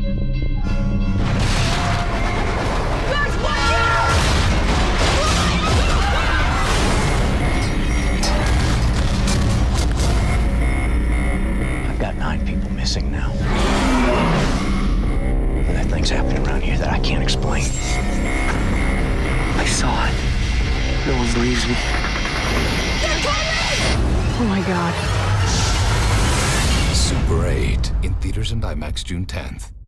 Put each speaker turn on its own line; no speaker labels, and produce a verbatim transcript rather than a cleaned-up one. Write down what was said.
Guys, watch out!
I've got nine people missing now. And there are things happening around here that I can't explain. I saw it. No one believes me.
They're coming!
Oh my God.
Super eight in theaters and IMAX June tenth.